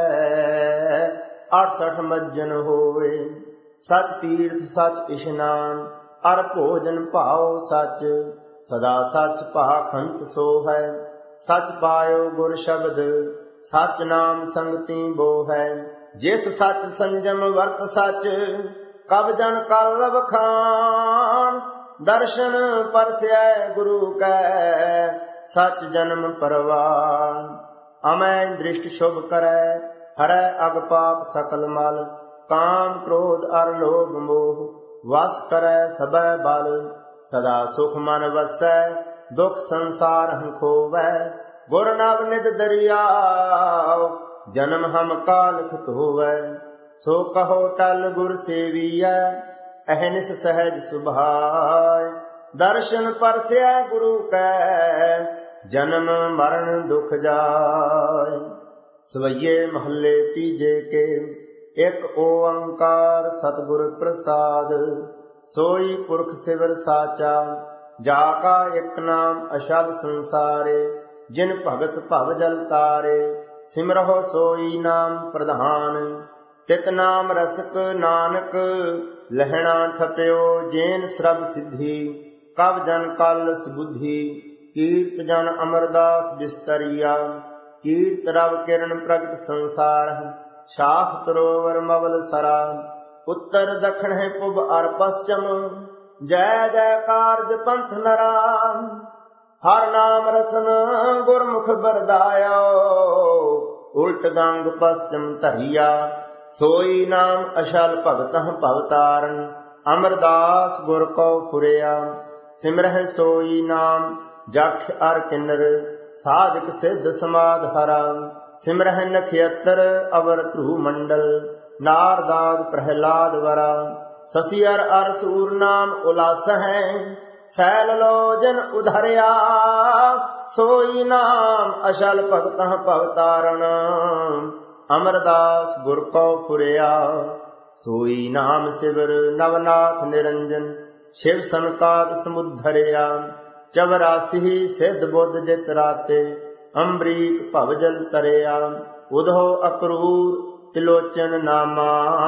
68 ਮੱਜਨ ਹੋਏ, ਸਚ ਤੀਰਥ ਸਚ ਇਸ਼ਨਾਨ, ਅਰ ਭੋਜਨ ਭਾਉ ਸਚ, ਸਦਾ ਸਚ ਭਾਖੰਤ ਸੋ ਹੈ, ਸਚ ਪਾਇਓ ਗੁਰ ਸ਼ਬਦ, ਸਚ ਨਾਮ ਸੰਗਤੀ ਬੋ ਹੈ, ਜਿਸ ਸਚ ਸੰਜਮ ਵਰਤ ਸਚ, ਕਬ ਜਨ ਕਲ ਬਖਾਨ, ਦਰਸ਼ਨ ਪਰਸੈ ਗੁਰੂ ਕੈ, ਸਚ ਜਨਮ ਪਰਵਾਨ, ਅਮੈ ਦ੍ਰਿਸ਼ਟ ਸ਼ੁਭ ਕਰੈ, ਹਰੈ ਅਗ ਪਾਪ ਸਕਲ ਮਲ, ਕਾਮ ਕ੍ਰੋਧ ਅਰ ਲੋਭ ਮੋਹ, ਵਸ ਕਰੈ ਸਭੈ ਬਲ, ਸਦਾ ਸੁਖ ਮਨ ਵਸੈ, ਦੁਖ ਸੰਸਾਰ ਹੰ ਖੋਵੈ, ਗੁਰ ਨਵ ਨਿਧ ਦਰਿਆਉ, ਜਨਮ ਹਮ ਕਾਲਖ ਧੋਵੈ, ਸੋ ਕਹੋ ਟਲ ਗੁਰ ਸੇਵੀਐ, ਅਹਨਿਸ ਸਹਿਜ ਸੁਭਾਇ, ਦਰਸ਼ਨ ਪਰਸੈ ਗੁਰੂ ਕੈ, ਜਨਮ ਮਰਨ ਦੁਖ ਜਾਇ। ਸਵਈਏ ਮਹੱਲੇ ਤੀਜੇ ਕੇ, ਇੱਕ ਓੰਕਾਰ ਸਤਿਗੁਰ ਪ੍ਰਸਾਦ, ਸੋਈ ਪੁਰਖ ਸਿਵਰ ਸਾਚਾ, ਜਾ ਕਾ ਇੱਕ ਨਾਮ ਅਸ਼ਲ ਸੰਸਾਰੇ, ਜਿਨ ਭਗਤ ਭਵ ਜਲ ਤਾਰੇ, ਸਿਮਰਹੁ ਸੋਈ ਨਾਮ ਪ੍ਰਧਾਨ, ਤਿਤ ਨਾਮ ਰਸਕ ਨਾਨਕ, ਲਹਿਣਾ ਠਪਿਓ ਜੇਨ ਸਰਬ ਸਿੱਧੀ, ਕਬ ਜਨ ਕਲ ਸੁਬੁੱਧੀ, ਕੀਰਤ ਜਨ ਅਮਰਦਾਸ ਬਿਸਤਰੀਆ, ਕੀਰਤ ਰਵ ਕਿਰਨ ਪ੍ਰਗਟ ਸੰਸਾਰ, ਸ਼ਾਖ ਤਰੋਵਰ ਮਵਲ ਸਰਾ, ਉੱਤਰ ਦਖਣ ਹੈ ਪੁਬ ਅਰ ਪਸਚਮ, ਜੈ ਜੈ ਕਾਰਜ ਪੰਥ ਨਰਾ, ਹਰ ਨਾਮ ਰਸਨ ਗੁਰਮੁਖ ਬਰਦਾਇਆ, ਉਲਟ ਗੰਗ ਪਸਚਮ ਧਰਿਆ, ਸੋਈ ਨਾਮ ਅਸ਼ਲ ਭਗਤਹ ਭਵਤਾਰਨ, ਅਮਰਦਾਸ ਗੁਰ ਕਉ ਫੁਰਿਆ, ਸਿਮਰਹਿ ਸੋਈ ਨਾਮ ਜਖ ਅਰ ਕਿੰਨਰ, ਸਾਧਕ ਸਿੱਧ ਸਮਾਧ ਹਰਾ, ਸਿਮਰਹਿ ਨਖਿਅਤਰ ਅਵਰ ਧਰੂ ਮੰਡਲ, ਨਾਰਦਾਦ ਪ੍ਰਹਿਲਾਦ ਵਰਾ, ਸਸੀ ਅਰ ਸੂਰ ਨਾਮ ਉਲਾਸ ਹੈ, ਸੈਲ ਲੋ ਜਨ ਉਧਰਿਆ, ਸੋਈ ਨਾਮ ਅਸ਼ਲ ਭਗਤਹ ਭਵਤਾਰਨ, ਅਮਰਦਾਸ ਗੁਰ ਕਉ ਫੁਰਿਆ, ਸੋਈ ਨਾਮ ਸਿਵਰ ਨਵਨਾਥ ਨਿਰੰਜਨ, ਸ਼ਿਵ ਸੰਕਾਦ ਸਮੁੱਧਰਿਆ, 84 ਸਿੱਧ ਬੁੱਧ ਜਿਤ ਰਾਤੇ, ਅੰਬਰੀਕ ਭਵ ਜਲ ਤਰਿਆ, ਉਧੋ ਅਕਰੂਰ ਤਿਲੋਚਨ ਨਾਮਾ,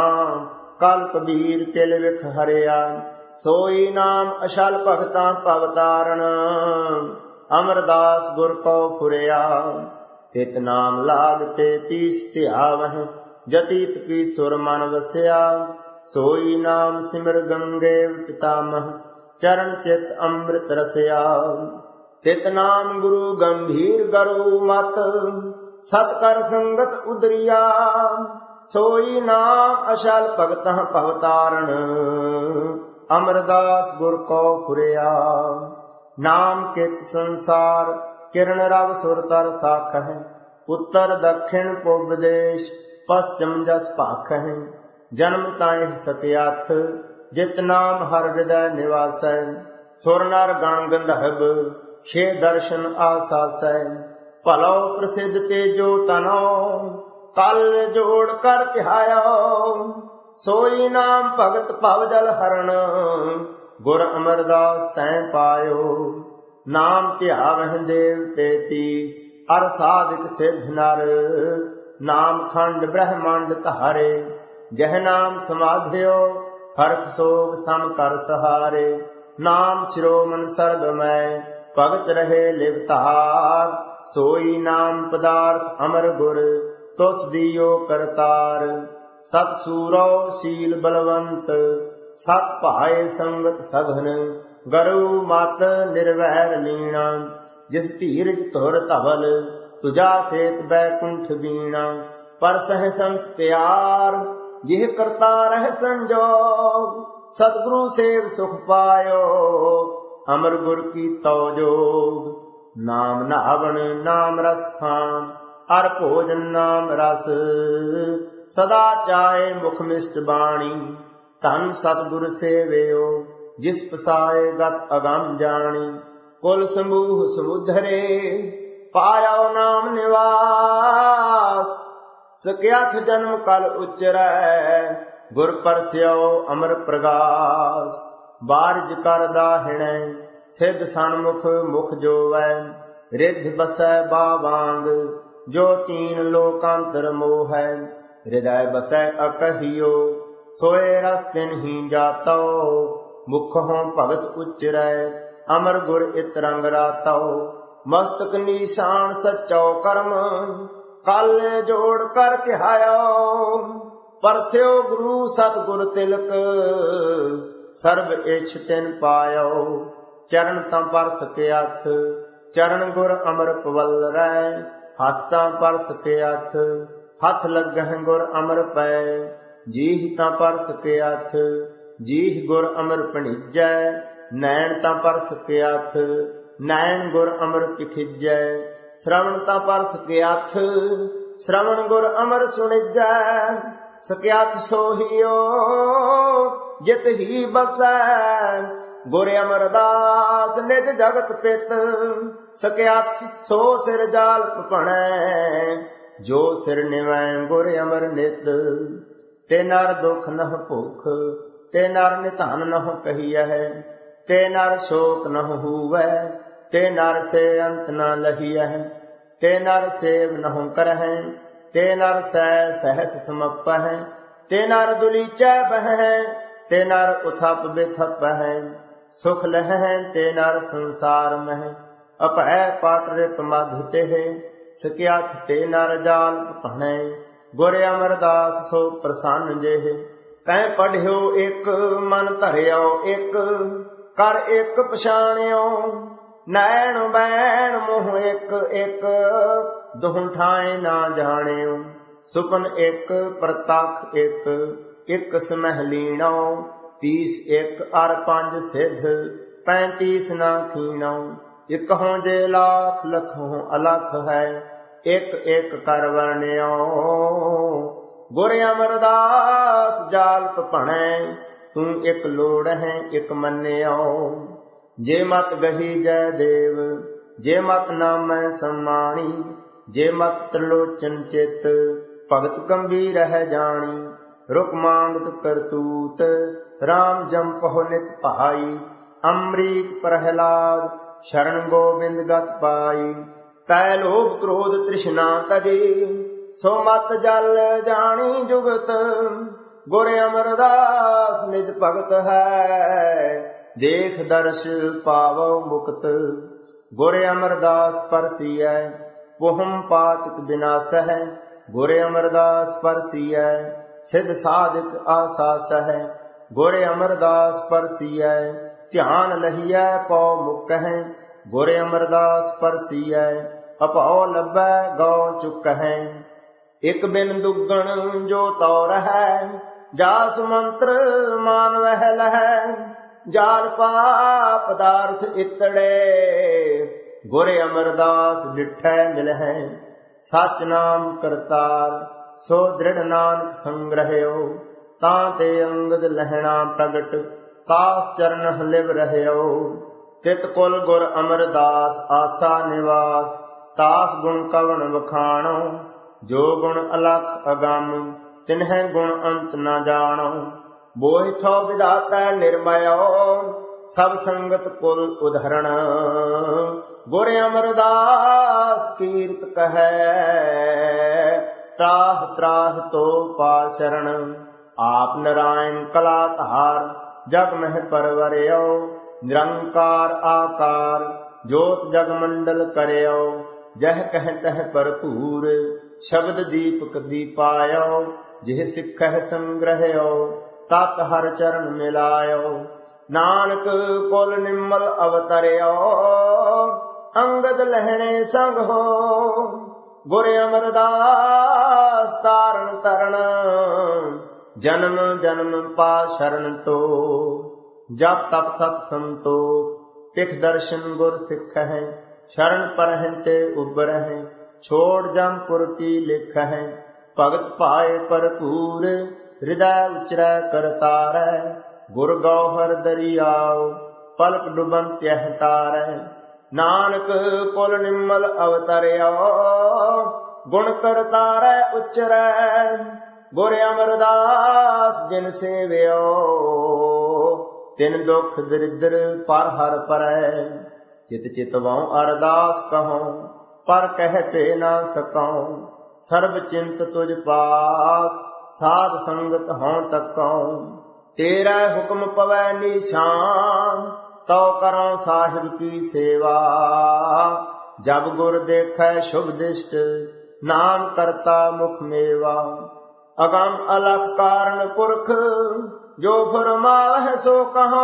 ਕਲ ਕਬੀਰ ਕਿਲ ਵਿਖ ਹਰਿਆ, ਸੋਈ ਨਾਮ ਅਸ਼ਲ ਭਗਤਾਂ ਭਵਤਾਰਨ, ਅਮਰਦਾਸ ਗੁਰ ਕਉ ਫੁਰਿਆ, ਤਿਤ ਨਾਮ ਲਾਗ ਤੇ ਤੀਸ ਧਿਆਵਹਿ, ਜਤੀਤ ਕੀ ਸੁਰ ਮਨ ਵਸਿਆ, ਸੋਈ ਨਾਮ ਸਿਮਰ ਗੰਗੇ ਪਿਤਾਮਹ, चरण चित अमृत रसया। तित नाम गुरु गंभीर गरु मत, सतकर संगत उदरिया। सोई नाम अशल भगत भवतारण, अमरदास गुर को फुरिया। नाम कित संसार किरण रव सुर तर साख है, उत्तर दक्षिण पूर्व देश पश्चिम जस पाख है। जन्म ताहि सत्याथ, जित नाम हर हृदय निवास है। सुर नर गण गंधर्व छे दर्शन आसासै। भलो प्रसिद्ध तेजो तनो, कल जोड़ कर तिहायो। सोई नाम भगत भव जल हरण, गुर अमरदास तैं पायो। नाम ध्यावह देव तेतीस, अर साधिक सिद्ध नर। नाम खंड ब्रह्मांड धारे, जह नाम समाध्यो हर्ष शोभ सम कर सहारे। नाम शिरोमन सर्वमय, भगत रहे लिवतार। सोई नाम पदार्थ अमर गुर, तुस दियो करतार। सत सूरो शील बलवंत, सत भाए संगत सघन। गरु मत निर्वैर लीणा, जिस धीरज धुर धवल। तुझा सेत बैकुंठ बीणा, पर सह संत प्यार। जिह करता रह संजोग, सतगुरु सेव सुख पायो। अमर गुर की तो जोग। नाम नावण नाम रस खान, अर भोजन नाम रस। सदा चाहे मुख मिष्ट बाणी, धन सतगुर सेवयो। जिस पसाए गत अगम जानी, कुल समूह समुधरे। पायो नाम निवास, सख्याथ जन्म कल उच्चरै। गुर परस्यो अमर प्रगास, बारज कर दाहिणै। सिद्ध सन्मुख मुख जोवै, रिद्ध बसै बावांग। जो तीन लोकांतर मोह है, हृदय बसै अकहियो। सोए रस तिन्हि जातो, मुखों भगत उच्चरै। अमर गुर इत रंग रातो, मस्तक निशान सच्चो कर्म। कल जोड़ कर तिहायो, परस्यो गुरु सतगुर तिलक। सर्व इच्छ तिन पायो, चरण तां परस के हथ। चरण गुर अमर पवल रै, हथ तां परस के हथ। हथ लगह गुर अमर पै, जीह तां परस के हथ। जीह गुर अमर भणिजै, नैन तां परस के हथ। नैन गुर अमर पिखिजै, श्रवण तां परस के हथ। श्रवण गुर अमर सुणिजै, सख्याथ सोहियो। जित ही बसै गुर अमरदास, निज जगत पित। सख्याथ सो सिर जाल भणै, जो सिर निवै गुर अमर नित। ते नर दुख नह भुख, ते नर निधन नह कहियह। ते नर शोक नह हुवै, ते नर से अंत न लहियह। ते नर सेव नह करहै, ते नर सै सहस समपह। ते नर दुलीचै बहै, ते नर उथप बिथपह। सुख लहै ते नर संसार मह, अपै पाट रिप मधु तेह। सख्याथ ते नर जाल भणै, गुर अमरदास सो प्रसन्न जेह। तैं पढ़ियो एक मन धरियो एक, कर एक पछाणियो। नैण बैण मुँह एक एक, दुह ठाए ना जाणियो। सुपन एक प्रतख एक, एक समह लीणो। 30 एक अर 5 सिद्ध, 35 ना खीणो। एक हों जे लाख लखों अलख है, एक एक कर वर्ण्यो। गुर अमरदास जाल भणै, तू एक लोड़ है एक मन्यो। जे मत गही जय देव, जे मत नामै सम्मानी। जे मत त्रिलोचन चित, भगत गंभीर है जानी। रुक मांगत करतूत, राम जमपहो नित भाई। अमरीक प्रहलाद, शरण गोविंद गत पाई। तै लोभ क्रोध तृष्णा तजे, सो मत जल जानी जुगत। गुर अमरदास निज भगत है, देख दर्श पावो मुक्त। गुर अमरदास परसियै, पुहम पातक विनाश है। गुर अमरदास परसियै, सिद्ध साधिक आसास है। गुर अमरदास परसियै, ਧਿਆਨ ਲਹੀਐ ਪਉ ਮੁਕਹਿ। ਗੁਰ ਅਮਰਦਾਸ ਪਰਸੀਐ ਅਭਉ ਲੱਭੈ ਗਉ ਚੁਕਹਿ। ਇਕ ਬਿਨ ਦੁੱਗਣ ਜੋ ਤੌ ਰਹੈ, ਜਾਸ ਮੰਤਰ ਮਾਨ ਵਹਿ ਲਹੈ। ਜਾਲ ਪਾਪ ਪਦਾਰਥ ਇਤੜੇ, ਗੁਰ ਅਮਰਦਾਸ ਡਿਠੈ ਮਿਲਹਿ। ਸਚ ਨਾਮ ਕਰਤਾਰ ਸੋ ਦ੍ਰਿੜ ਨਾਨਕ ਸੰਗ੍ਰਹਿਓ। ਤਾਂ ਤੇ ਅੰਗਦ ਲਹਿਣਾ ਪ੍ਰਗਟ, ਤਾਸ ਚਰਨ ਲਿਵ ਰਹਿਓ। ਤਿਤ ਕੁਲ ਗੁਰ ਅਮਰਦਾਸ ਆਸਾ ਨਿਵਾਸ, ਤਾਸ ਗੁਣ ਕਵਣ ਵਖਾਣੋ। ਜੋ ਗੁਣ ਅਲਖ ਅਗੰਮ, ਤਿਨਹਿ ਗੁਣ ਅੰਤ ਨ ਜਾਣੋ। ਬੋਹਿ ਥੋ ਵਿਧਾਤਾ ਨਿਰਮਯੋ, ਸਭ ਸੰਗਤ ਕੁਲ ਉਧਰਣ। ਗੁਰ ਅਮਰਦਾਸ ਕੀਰਤ ਕਹੈ, ਤਰਾਹ ਤਰਾਹ ਤੋ ਪਾ ਸ਼ਰਨ। ਆਪ ਨਰਾਇਣ ਕਲਾ ਧਾਰ, ਜਗ ਮਹਿ ਪਰਵਰਿਓ। ਨਿਰੰਕਾਰ ਆਕਾਰ, ਜੋਤ ਜਗ ਮੰਡਲ ਕਰਿਓ। ਜਹ ਕਹਿ ਤਹ ਭਰਪੂਰ, ਸ਼ਬਦ ਦੀਪਕ ਦੀਪਾਇਓ। ਜਿਹ ਸਿੱਖਹਿ ਸੰਗ੍ਰਹਿਓ, ਤਤ ਹਰ ਚਰਨ ਮਿਲਾਇਓ। ਨਾਨਕ ਕੁਲ ਨਿਮਲ ਅਵਤਰਿਓ, ਅੰਗਦ ਲਹਿਣੇ ਸੰਗ ਹੋ। ਗੁਰ ਅਮਰਦਾਸ ਤਾਰਨ ਤਰਣ, ਜਨਮ ਜਨਮ ਪਾ ਸ਼ਰਨ ਤੋ। ਜਪ ਤਪ ਸਤ ਸੰਤੋਖ, ਤਿਖ ਦਰਸ਼ਨ ਗੁਰ ਸਿੱਖਹਿ। ਸ਼ਰਨ ਪਰਹਿ ਤੇ ਉਬਰਹਿ, ਛੋੜ ਜਮਪੁਰ ਕੀ ਲਿਖਹਿ। ਭਗਤ ਭਾਏ ਭਰਪੂਰ, ਹਿਰਦੈ ਉਚਰੈ ਕਰਤਾਰੈ। ਗੁਰ ਗੌਹਰ ਦਰਿਆਉ, ਪਲਕ ਡੁਬੰਤਿਅ ਤਾਰੈ। ਨਾਨਕ ਕੁਲ ਨਿਮਲ ਅਵਤਰਿਓ, ਗੁਣ ਕਰਤਾਰੈ ਉਚਰੈ। ਗੁਰ ਅਮਰਦਾਸ ਜਿਨ ਸੇਵਿਓ, ਤਿਨ ਦੁਖ ਦਰਿਦਰ ਪਰ ਹਰ ਪਰੈ। ਚਿਤ ਚਿਤਵਾਉ ਅਰਦਾਸ ਕਹਉ, ਪਰ ਕਹਿ ਭੇ ਨਾ ਸਕਉ। ਸਰਬ ਚਿੰਤ ਤੁਝ ਪਾਸ, ਸਾਧ ਸੰਗਤ ਹਉ ਤਕਉ। ਤੇਰਾ ਹੁਕਮ ਪਵੈ ਨੀਸ਼ਾਨ, ਤਉ ਕਰਉ ਸਾਹਿਬ ਕੀ ਸੇਵਾ। ਜਬ ਗੁਰ ਦੇਖੈ ਸ਼ੁਭ ਦਿਸ਼ਟ, ਨਾਮ ਕਰਤਾ ਮੁਖ ਮੇਵਾ। ਅਗੰਮ ਅਲਖ ਕਾਰਨ ਪੁਰਖ, ਜੋ ਫਰਮਾਵਹਿ ਸੋ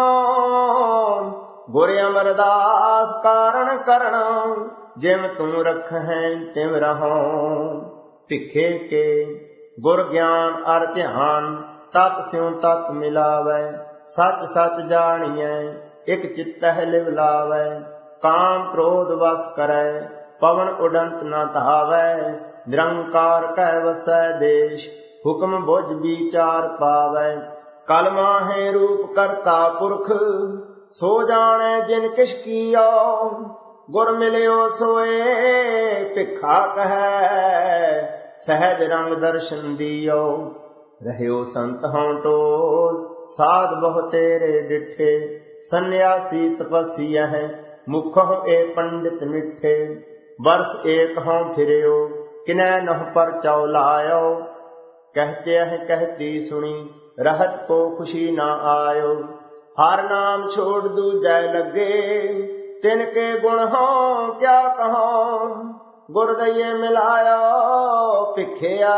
ਕਹਉ। ਗੁਰ ਅਮਰਦਾਸ ਕਾਰਨ ਕਰਣ, ਜਿਮ ਤੂੰ ਰਖਹਿ ਤਿਵ ਰਹਉ। ਭਿਖੇ ਕੇ ਗੁਰ ਗਿਆਨ ਅਰ ਧਿਆਨ, ਤਤ ਸਿਉ ਤਤ ਮਿਲਾਵੈ। ਸਚ ਸਚ ਜਾਣੀਐ, ਇਕ ਚਿਤਹਿ ਲਿਵ ਲਾਵੈ। ਕਾਮ ਕ੍ਰੋਧ ਵਸ ਕਰੈ, ਪਵਨ ਉਡੰਤ ਨ ਧਾਵੈ। ਨਿਰੰਕਾਰ ਕਹਿ ਵਸੈ ਦੇਸ਼, ਹੁਕਮ ਬੁਝ ਵਿਚਾਰ ਪਾਵੈ। ਕਲ ਮਾਹੇ ਰੂਪ ਕਰਤਾ ਪੁਰਖ, ਸੋ ਜਾਣੈ ਜਿਨ ਕਿਛ ਕੀਓ। ਗੁਰ ਮਿਲਿਓ ਸੋਏ ਭਿਖਾ ਕਹੈ, ਸਹਿਜ ਰੰਗ ਦਰਸ਼ਨ ਦਿਓ। ਰਹਿਓ ਸੰਤ ਹਉ ਟੋਲ, ਸਾਧ ਬਹੁ ਤੇਰੇ ਡਿਠੇ। ਸੰਨਿਆਸੀ ਤਪਸੀਐ, ਮੁਖਹੁ ਏ ਪੰਡਿਤ ਮਿੱਠੇ। ਵਰਸ ਏਕ ਹਉ ਫਿਰਿਓ, ਕਿਨੈ ਨਹੁ ਪਰਚਉ ਲਾਇਓ। कहते हैं कहती सुनी, रहत को खुशी ना आयो। हर नाम छोड़ दूजै लगे, तिनके गुण हो क्या कहो। गुरदइये मिलायो भिखिया,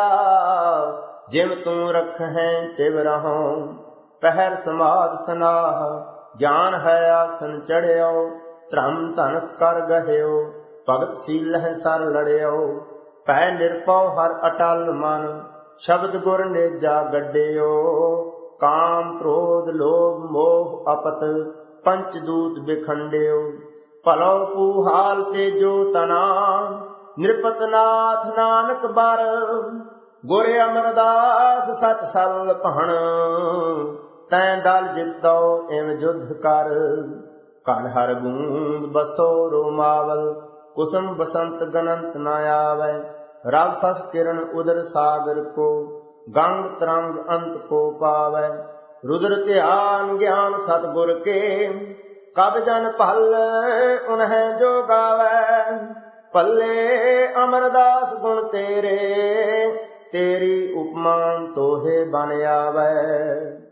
जिम तू रखहें तिव रहो। पहर समाध सनाह, ज्ञान है आसन चढ़ियो। धर्म धन कर गहियो, भगत सील है सर लड़ियो। पै निरपौ हर अटल मन, शब्द गुर नेजा गड्डियो। काम क्रोध लोभ मोह अपत, पंच दूत बिखंडियो। भलो पूहाल तेजो तना, नृपत नाथ नानक बर। गुर अमरदास सच सल भण, तैं दल जितो इव जुद्ध कर। कल हर बूंद बसो रोमावल, कुसुम बसंत गनंत न आवै। रव सस किरण उदर सागर को, गंग तरंग अंत को पावै। रुद्र ध्यान ज्ञान सतगुर के, कब जन पल उन्हें जो गावै। पल्ले अमरदास गुण तेरे, तेरी उपमान तोहे बन आवै।